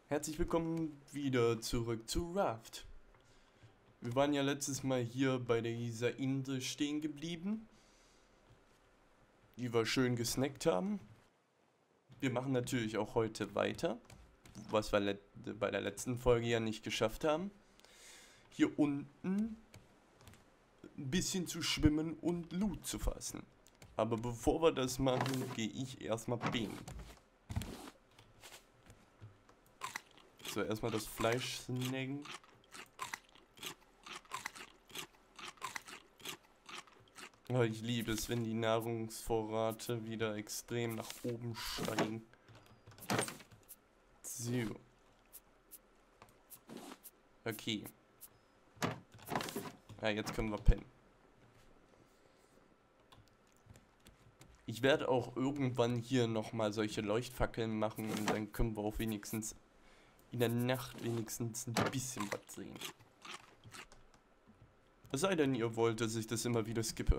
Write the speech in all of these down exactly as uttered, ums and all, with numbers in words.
Herzlich willkommen wieder zurück zu Raft. Wir waren ja letztes Mal hier bei dieser Insel stehen geblieben, die wir schön gesnackt haben. Wir machen natürlich auch heute weiter, was wir bei der letzten Folge ja nicht geschafft haben. Hier unten ein bisschen zu schwimmen und Loot zu fassen. Aber bevor wir das machen, gehe ich erstmal beten. So, erstmal das Fleisch snacken. Oh, ich liebe es, wenn die Nahrungsvorrate wieder extrem nach oben steigen. So. Okay. Ja, jetzt können wir pennen. Ich werde auch irgendwann hier nochmal solche Leuchtfackeln machen und dann können wir auch wenigstens in der Nacht wenigstens ein bisschen was sehen. Es sei denn, ihr wollt, dass ich das immer wieder skippe.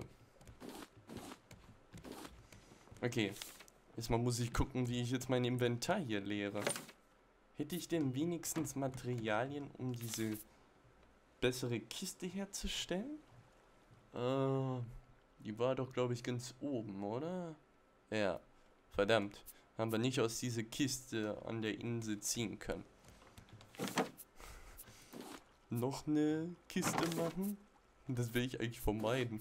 Okay. Erstmal muss ich gucken, wie ich jetzt mein Inventar hier leere. Hätte ich denn wenigstens Materialien, um diese bessere Kiste herzustellen? Äh, die war doch, glaube ich, ganz oben, oder? Ja. Verdammt. Haben wir nicht aus dieser Kiste an der Insel ziehen können. Noch eine Kiste machen? Das will ich eigentlich vermeiden.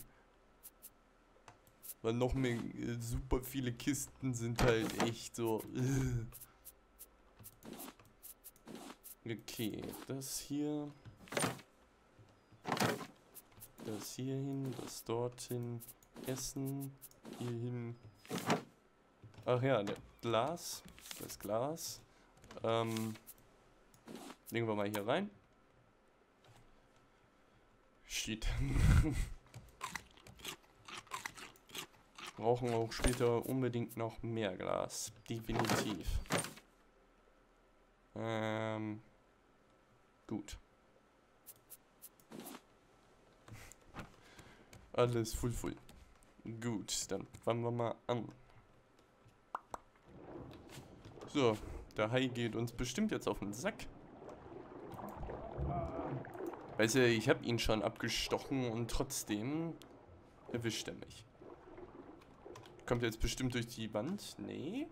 Weil noch mehr äh, super viele Kisten sind halt echt so. Äh. Okay, das hier. Das hier hin, das dorthin. Essen. Hier hin. Ach ja, der Glas. Das Glas. Ähm. Legen wir mal hier rein. Shit. Brauchen auch später unbedingt noch mehr Glas. Definitiv. Ähm. Gut. Alles full full. Gut, dann fangen wir mal an. So, der Hai geht uns bestimmt jetzt auf den Sack. Weißt du, ich habe ihn schon abgestochen und trotzdem erwischt er mich. Kommt er jetzt bestimmt durch die Wand? Nee.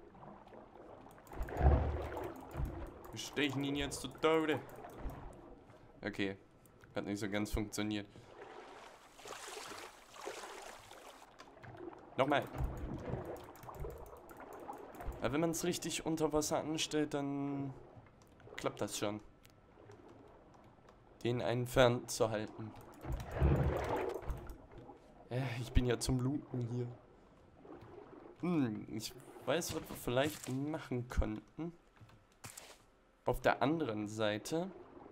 Wir stechen ihn jetzt zu Tode. Okay. Hat nicht so ganz funktioniert. Nochmal. Aber wenn man es richtig unter Wasser anstellt, dann klappt das schon. Den einen fernzuhalten. Äh, ich bin ja zum Looten hier. Hm, ich weiß, was wir vielleicht machen könnten. Auf der anderen Seite.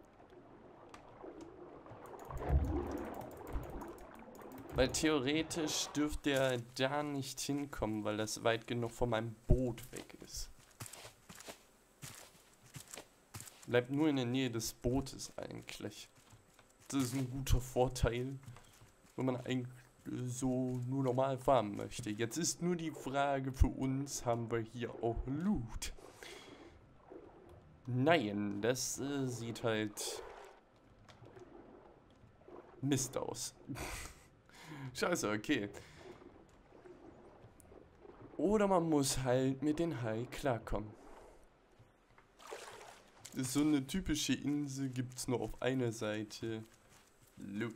Weil theoretisch dürfte er da nicht hinkommen, weil das weit genug von meinem Boot weg ist. Bleibt nur in der Nähe des Bootes eigentlich. Das ist ein guter Vorteil, wenn man eigentlich so nur normal fahren möchte. Jetzt ist nur die Frage für uns, haben wir hier auch Loot? Nein, das äh, sieht halt Mist aus. Scheiße, okay. Oder man muss halt mit den Hai klarkommen. Das ist so eine typische Insel, gibt es nur auf einer Seite Loot.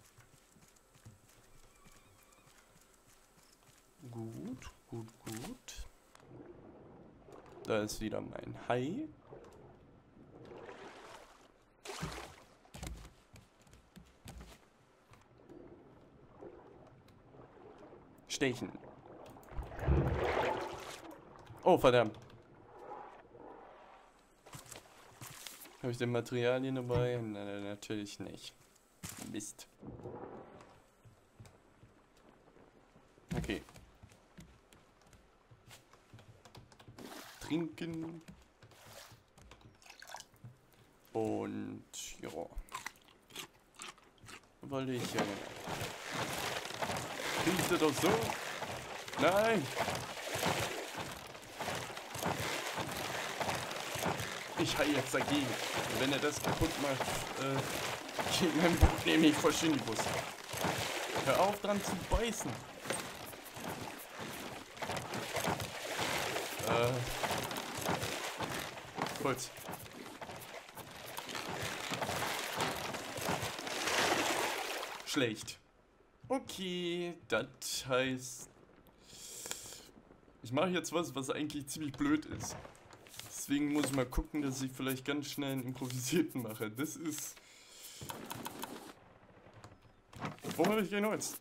Gut, gut, gut. Da ist wieder mein Hai. Stechen. Oh, verdammt. Habe ich denn Materialien dabei? Nein, natürlich nicht. Mist. Okay. Trinken. Und ja. Wollte ich ja. Kriegst du doch so? Nein! Ich heile jetzt dagegen. Und wenn er das kaputt macht, äh, gegen einen Buch nehme ich voll schön die Bus. Hör auf dran zu beißen. Äh. Kurz. Schlecht. Okay, das heißt... Ich mache jetzt was, was eigentlich ziemlich blöd ist. Deswegen muss ich mal gucken, dass ich vielleicht ganz schnell einen improvisierten mache. Das ist... Warum habe ich kein Holz?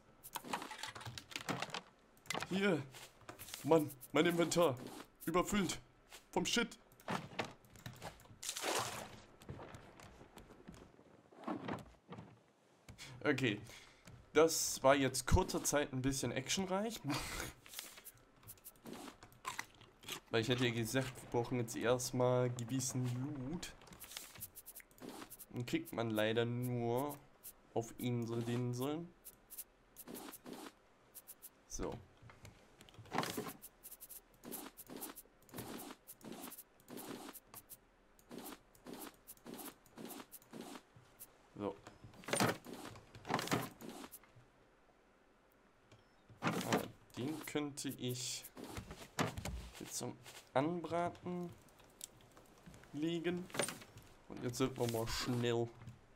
Hier. Mann, mein Inventar. Überfüllt. Vom Shit. Okay. Das war jetzt kurzer Zeit ein bisschen actionreich. Weil ich hätte ja gesagt, wir brauchen jetzt erstmal gewissen Loot. Den kriegt man leider nur auf Insel Dinseln. So. So. Ah, den könnte ich jetzt zum Anbraten legen. Und jetzt sollten wir mal schnell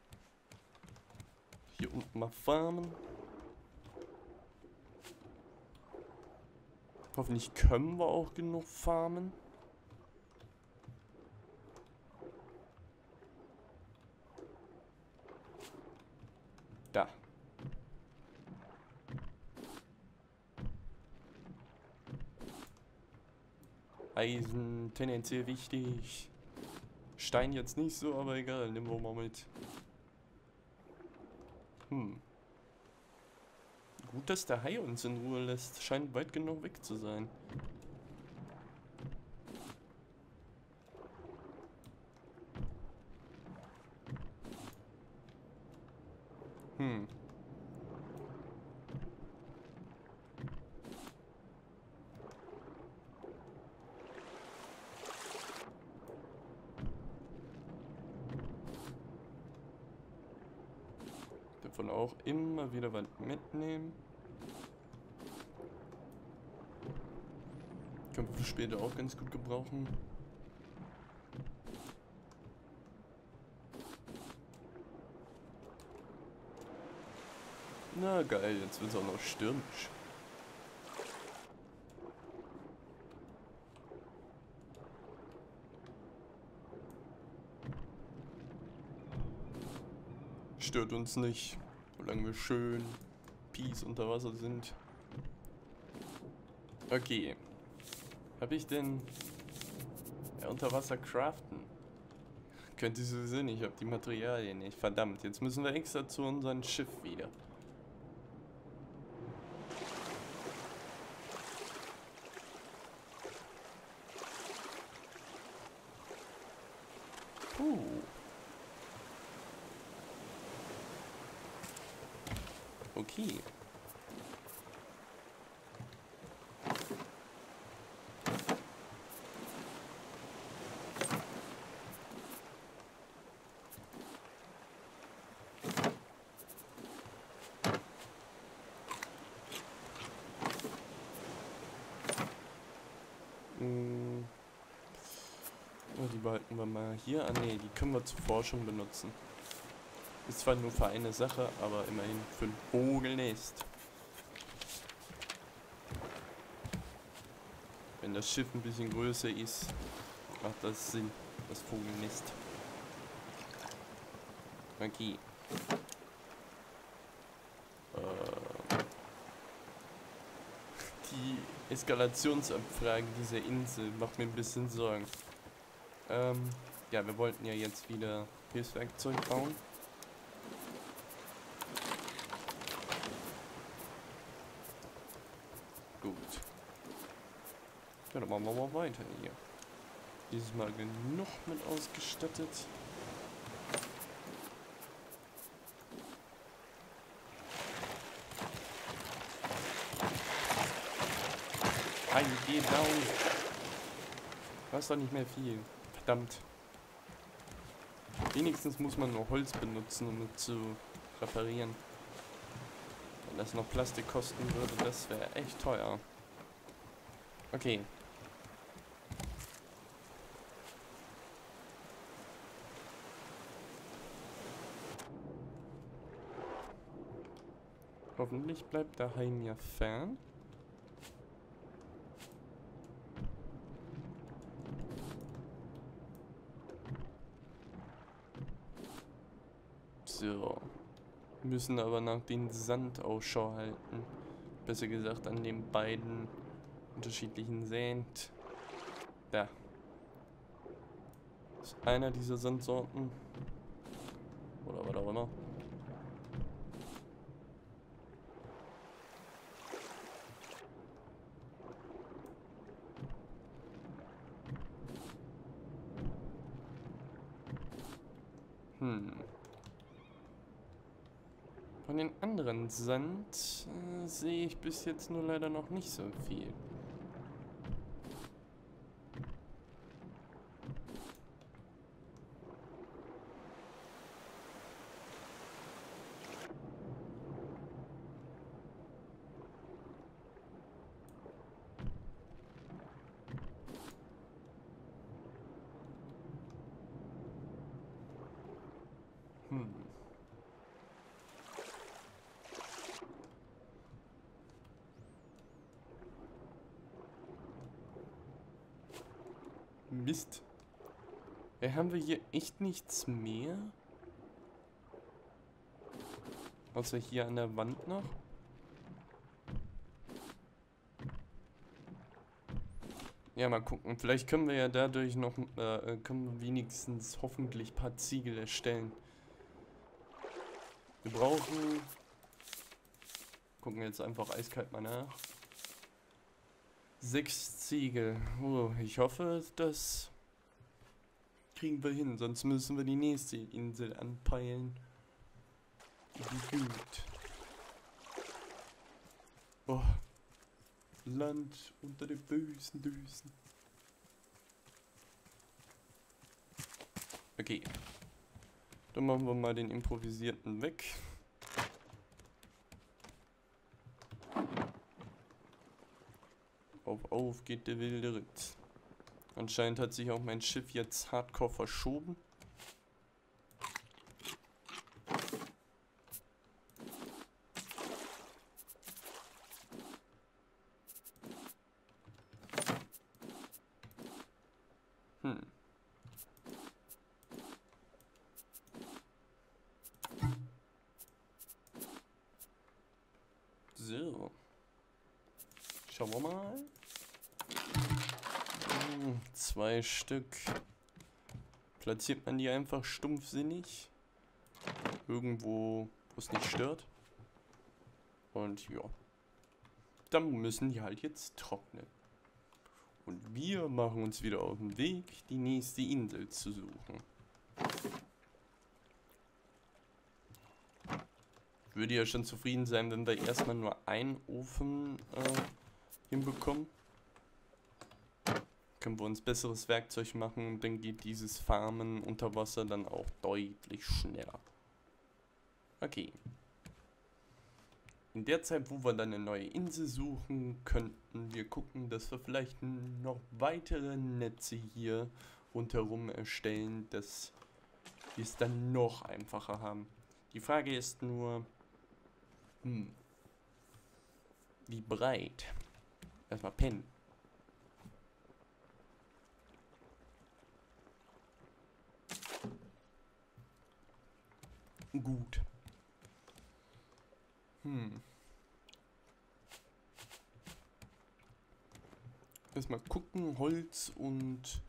hier unten mal farmen. Hoffentlich können wir auch genug farmen. Da. Eisen tendenziell wichtig. Stein jetzt nicht so, aber egal, nehmen wir mal mit. Hm. Gut, dass der Hai uns in Ruhe lässt. Scheint weit genug weg zu sein. Hm. Davon auch immer wieder was mitnehmen. Können wir später auch ganz gut gebrauchen. Na geil, jetzt wird es auch noch stürmisch. Stört uns nicht, solange wir schön Peace unter Wasser sind. Okay. Habe ich denn ja, unter Wasser craften? Könnte ich sowieso nicht, ich habe die Materialien nicht. Verdammt, jetzt müssen wir extra zu unserem Schiff wieder. Puh. Okay. Hm. Oh, die behalten wir mal hier. Ah ne, die können wir zur Forschung benutzen. Ist zwar nur für eine Sache, aber immerhin für ein Vogelnest. Wenn das Schiff ein bisschen größer ist, macht das Sinn, das Vogelnest. Okay. Äh, die Eskalationsabfrage dieser Insel macht mir ein bisschen Sorgen. Ähm, ja, wir wollten ja jetzt wieder Hilfswerkzeug bauen. Gut. Ja, dann machen wir mal weiter hier. Dieses Mal genug mit ausgestattet. Ein, geh down. Du hast doch nicht mehr viel. Verdammt. Wenigstens muss man nur Holz benutzen, um es zu reparieren. Wenn das noch Plastik kosten würde, das wäre echt teuer. Okay. Hoffentlich bleibt der Hai mir fern. So. Müssen aber nach dem Sand Ausschau halten. Besser gesagt an den beiden unterschiedlichen Sand. Da. Das ist einer dieser Sandsorten. Oder was auch immer. Hm. Von den anderen Sand äh, sehe ich bis jetzt nur leider noch nicht so viel. Hm. Mist. Ja, haben wir hier echt nichts mehr? Außer hier an der Wand noch? Ja, mal gucken. Vielleicht können wir ja dadurch noch, äh, können wir wenigstens hoffentlich ein paar Ziegel erstellen. Wir brauchen... Gucken jetzt einfach eiskalt mal nach. Sechs Ziegel. Oh, ich hoffe, das kriegen wir hin. Sonst müssen wir die nächste Insel anpeilen. Gut. Oh. Land unter den bösen Düsen. Okay. Dann machen wir mal den improvisierten weg. Auf, auf geht der wilde Ritt. Anscheinend hat sich auch mein Schiff jetzt hardcore verschoben. Hm. So. Schauen wir mal. Hm, zwei Stück. Platziert man die einfach stumpfsinnig. Irgendwo, wo es nicht stört. Und ja. Dann müssen die halt jetzt trocknen. Und wir machen uns wieder auf den Weg, die nächste Insel zu suchen. Ich würde ja schon zufrieden sein, wenn wir erstmal nur einen Ofen äh, hinbekommen. Können wir uns besseres Werkzeug machen und dann geht dieses Farmen unter Wasser dann auch deutlich schneller. Okay. In der Zeit, wo wir dann eine neue Insel suchen, könnten wir gucken, dass wir vielleicht noch weitere Netze hier rundherum erstellen, dass wir es dann noch einfacher haben. Die Frage ist nur, hm, wie breit? Erstmal pennen. Gut. Hm. Erstmal gucken, Holz und...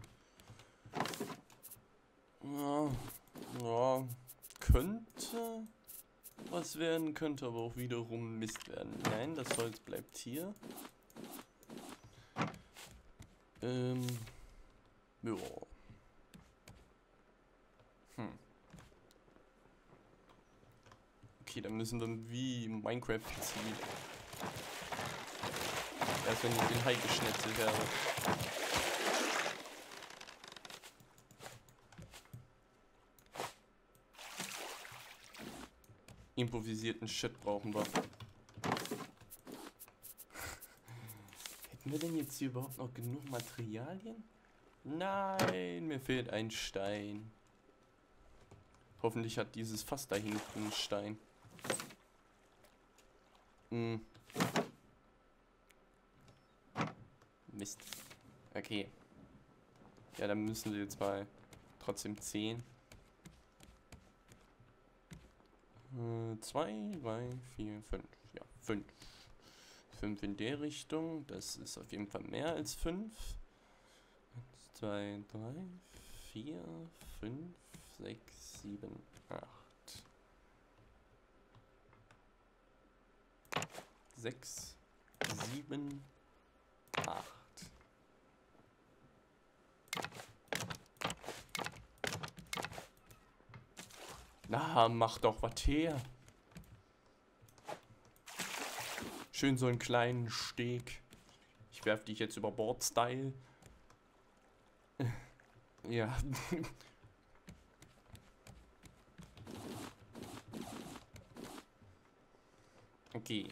Ja, ja, könnte was werden, könnte aber auch wiederum Mist werden. Nein, das Holz bleibt hier. Ähm, ja. Hm. Okay, dann müssen wir wie Minecraft ziehen. Erst wenn ich den Hai geschnetzelt habe. improvisierten Shit brauchen wir. Hätten wir denn jetzt hier überhaupt noch genug Materialien? Nein, mir fehlt ein Stein. Hoffentlich hat dieses Fass da hinten einen Stein. Hm. Mist. Okay. Ja, dann müssen wir jetzt mal trotzdem zehn. zwei, drei, vier, fünf. Ja, fünf. fünf in der Richtung. Das ist auf jeden Fall mehr als fünf. eins, zwei, drei, vier, fünf, sechs, sieben, acht. sechs, sieben, acht. Na, mach doch was her. Schön so einen kleinen Steg. Ich werf dich jetzt über Bord, Style. Ja. Okay.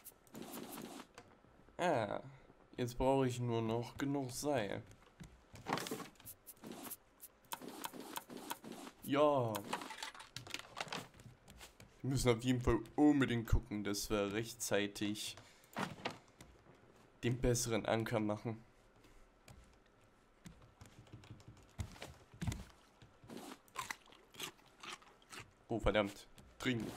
Ah, jetzt brauche ich nur noch genug Seil. Ja. Wir müssen auf jeden Fall unbedingt gucken, dass wir rechtzeitig den besseren Anker machen. Oh, verdammt. Trinken.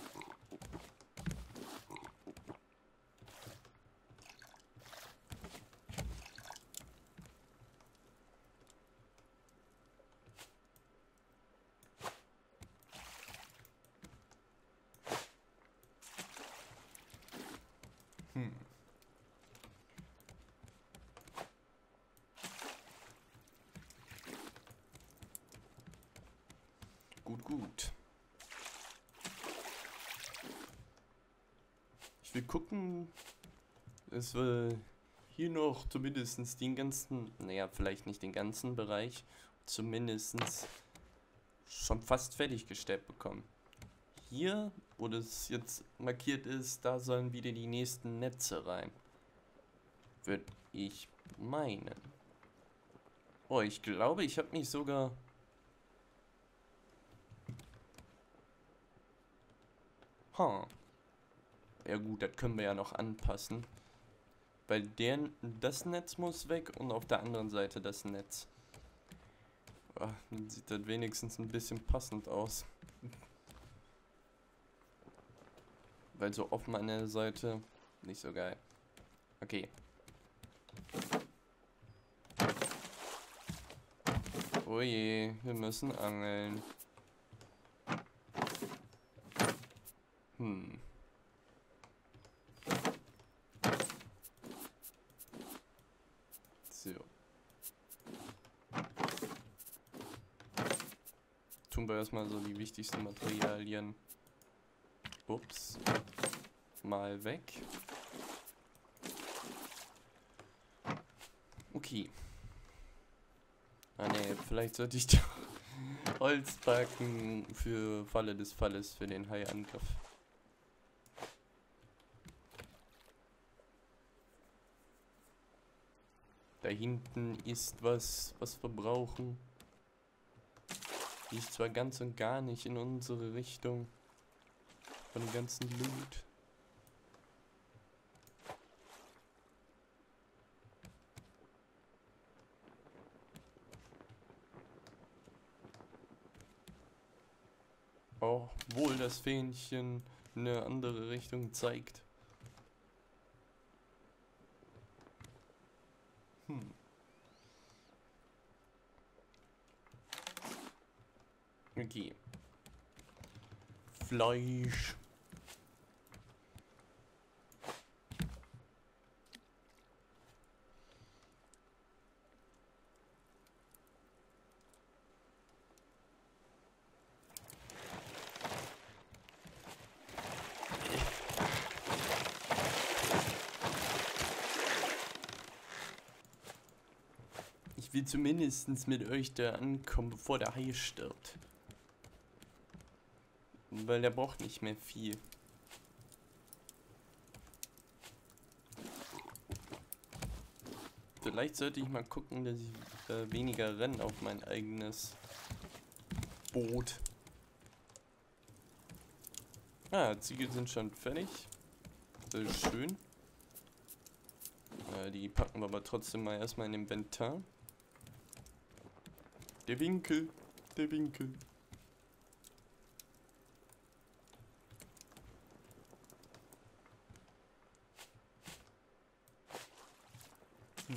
Hm. Gut, gut. Ich will gucken, dass wir hier noch zumindest den ganzen, naja, vielleicht nicht den ganzen Bereich, zumindest schon fast fertiggestellt bekommen. Hier, wo das jetzt markiert ist, da sollen wieder die nächsten Netze rein. Würde ich meinen. Oh, ich glaube, ich habe mich sogar... Huh. Ja gut, das können wir ja noch anpassen. Weil der, das Netz muss weg und auf der anderen Seite das Netz. Oh, dann sieht das wenigstens ein bisschen passend aus. Weil so offen an der Seite nicht so geil. Okay. Oh je, wir müssen angeln. Hm. So. Tun wir erstmal so die wichtigsten Materialien. Ups. Mal weg. Okay. Ah ne, vielleicht sollte ich doch Holz packen für Falle des Falles für den Haiangriff. Da hinten ist was, was wir brauchen. Die ist zwar ganz und gar nicht in unsere Richtung. Von dem ganzen Loot. Obwohl das Fähnchen eine andere Richtung zeigt. Hm. Okay. Fleisch. Ich will zumindest mit euch da ankommen, bevor der Hai stirbt. Weil der braucht nicht mehr viel. Vielleicht sollte ich mal gucken, dass ich äh, weniger renne auf mein eigenes Boot. Ah, Ziegel sind schon fertig. Das ist schön. Äh, die packen wir aber trotzdem mal erstmal in den Inventar. Der Winkel, der Winkel. Hm.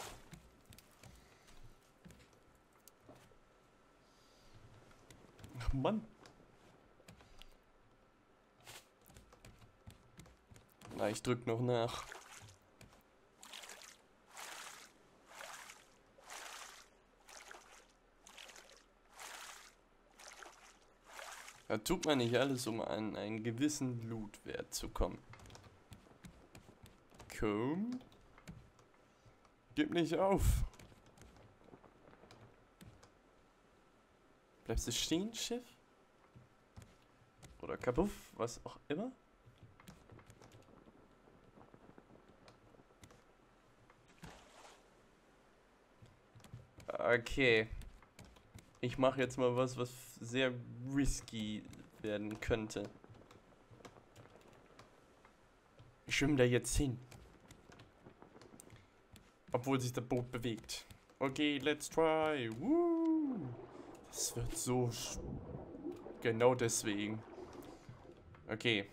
Ach Mann. Na, ich drück noch nach. Da tut man nicht alles, um an einen gewissen Lootwert zu kommen. Komm. Gib nicht auf. Bleibst du stehen, Schiff? Oder kaputt, was auch immer? Okay. Ich mache jetzt mal was, was sehr risky werden könnte. Ich schwimme da jetzt hin. Obwohl sich das Boot bewegt. Okay, let's try. Woo! Das wird so... Genau deswegen. Okay.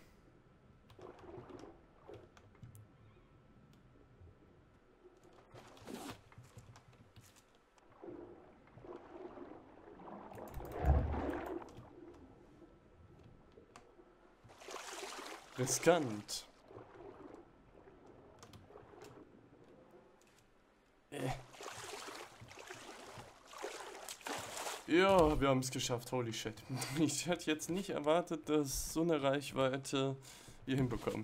Riskant. Äh. Ja, wir haben es geschafft. Holy shit. Ich hätte jetzt nicht erwartet, dass so eine Reichweite wir hinbekommen.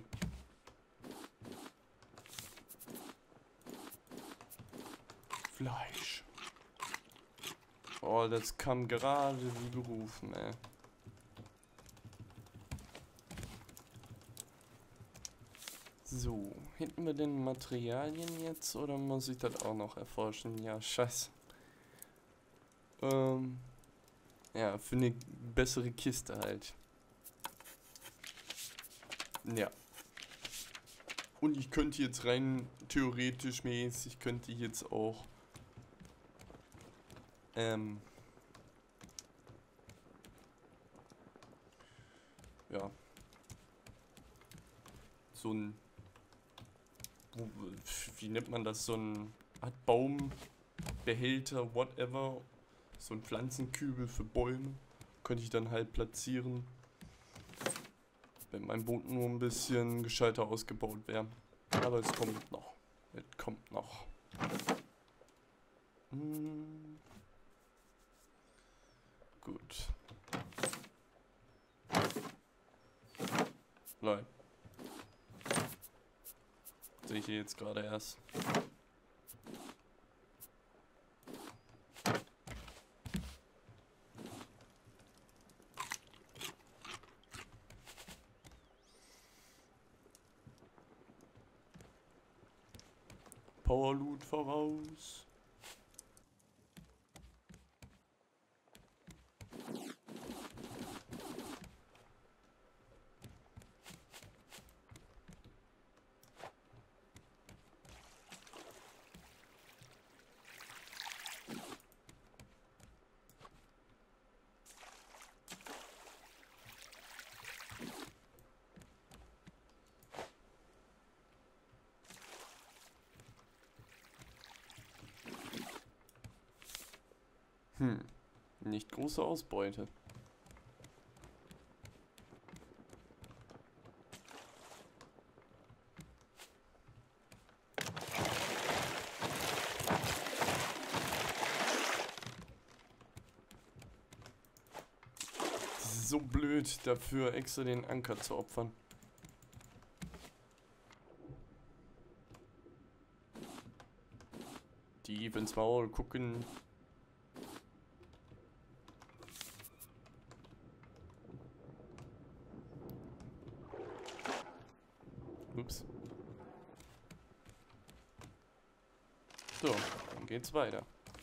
Fleisch. Oh, das kam gerade wie gerufen, ey. So, hinten wir den Materialien jetzt oder muss ich das auch noch erforschen? Ja, scheiße. Ähm, ja, für eine bessere Kiste halt. Ja. Und ich könnte jetzt rein theoretisch mäßig, könnte ich jetzt auch ähm, ja, so ein, wie nennt man das, so ein Art Baumbehälter, whatever, so ein Pflanzenkübel für Bäume, könnte ich dann halt platzieren, wenn mein Boot nur ein bisschen gescheiter ausgebaut wäre. Aber es kommt noch, es kommt noch. Hm. Gut. Nein. Sehe ich hier jetzt gerade erst. Powerloot voraus. Hm, nicht große Ausbeute. Das ist so blöd, dafür extra den Anker zu opfern. Die ins Maul gucken. Ups. So, dann geht's weiter.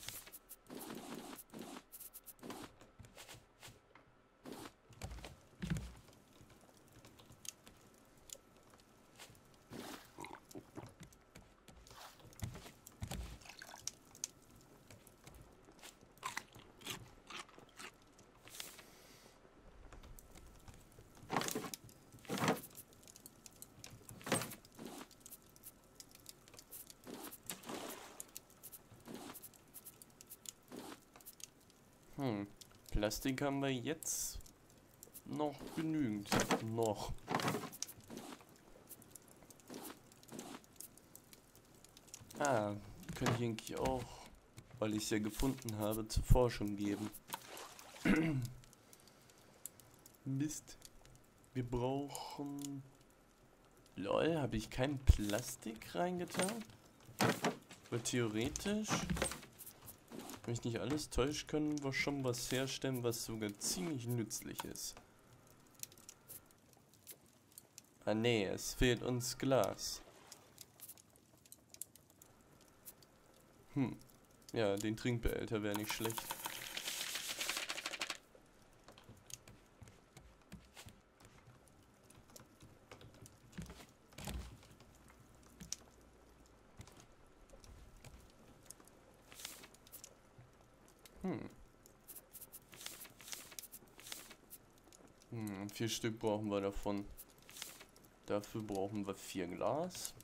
Hm, Plastik haben wir jetzt noch genügend. Noch. Ah, könnte ich eigentlich auch, weil ich es ja gefunden habe, zur Forschung geben. Mist. Wir brauchen... Lol, habe ich kein Plastik reingetan? Aber theoretisch... Wenn mich nicht alles täuscht, können wir schon was herstellen, was sogar ziemlich nützlich ist. Ah nee, es fehlt uns Glas. Hm. Ja, den Trinkbehälter wäre nicht schlecht. Hm. Hm, vier Stück brauchen wir davon. Dafür brauchen wir vier Glas.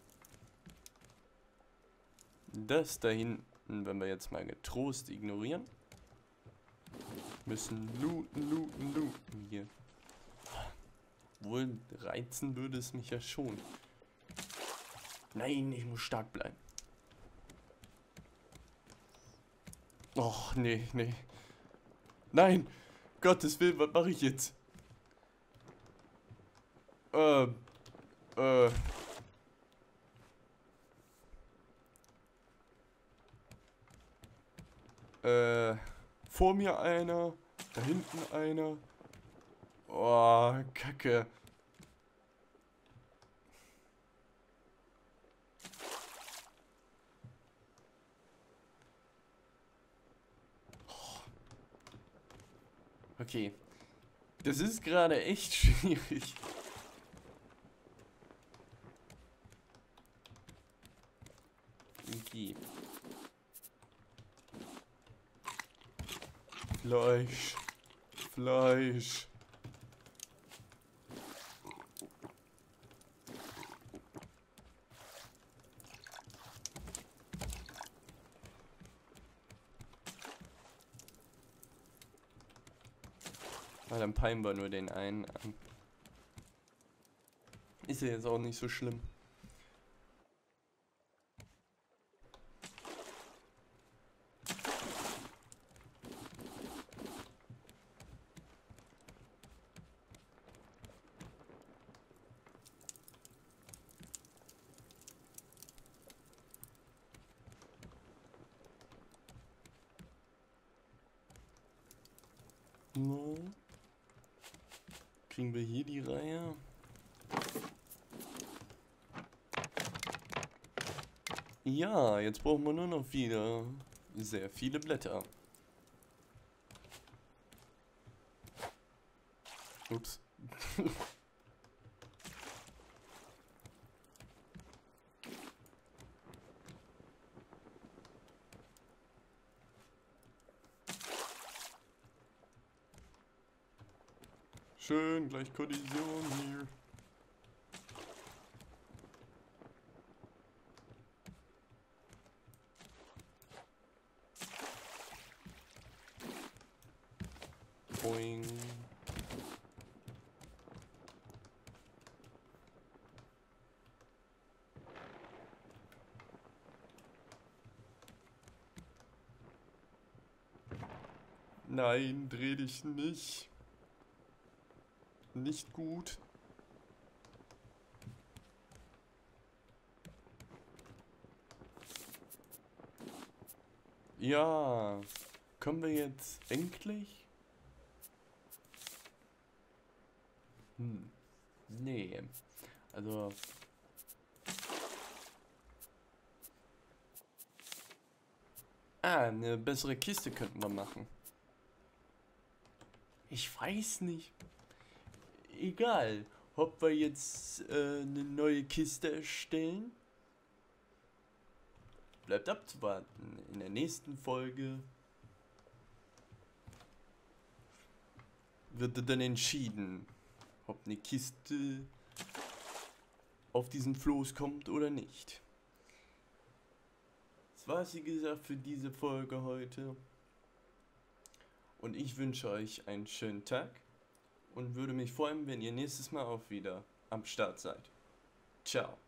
Das da hinten, wenn wir jetzt mal getrost ignorieren, müssen looten, looten, looten hier. Wohl reizen würde es mich ja schon. Nein, ich muss stark bleiben. Och, nee, nee. Nein! Gottes Willen, was mache ich jetzt? Ähm. Äh. Äh. Vor mir einer. Da hinten einer. Oh, Kacke. Okay. Das ist gerade echt schwierig. Okay. Fleisch. Fleisch. Ah, dann peilen wir nur den einen an. Ist ja jetzt auch nicht so schlimm. No. Kriegen wir hier die Reihe? Ja, jetzt brauchen wir nur noch wieder sehr viele Blätter. Ups. Schön, gleich Kollision hier. Boing. Nein, dreh dich nicht. Nicht gut. Ja, kommen wir jetzt endlich? Hm, nee, also Ah, eine bessere Kiste könnten wir machen. Ich weiß nicht. Egal. Ob wir jetzt äh, eine neue Kiste erstellen. Bleibt abzuwarten. In der nächsten Folge wird dann entschieden, ob eine Kiste auf diesen Floß kommt oder nicht. Das war's, wie gesagt, für diese Folge heute. Und ich wünsche euch einen schönen Tag und würde mich freuen, wenn ihr nächstes Mal auch wieder am Start seid. Ciao.